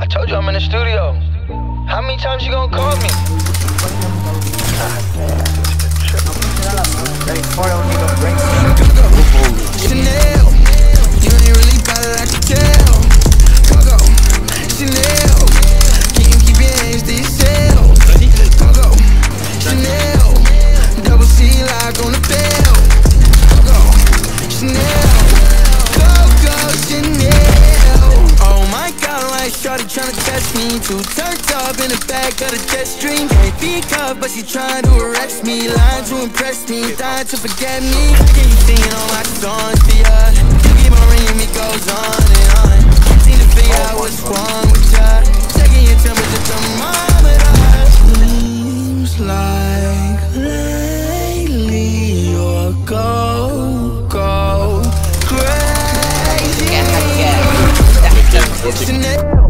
I told you I'm in the studio. How many times you gonna call me? Chanel, you ain't really bad, I can tell. Coco, Chanel, can you keep your hands to yourself? Coco, Chanel, double C lock on the bell. Coco, Chanel, Coco, Chanel. Oh my God, like shorty tryna test me. Too turned up in the back of the jet stream. Can't be cuffed, but she trying to arrest me. Lying to impress me, dying to forget me. Can you singing all my songs for ya? You keep on ringing me, goes on and on. Need to figure out what's wrong with ya. Checking your temperature thermometer. Seems like lately you're go crazy. Chanel.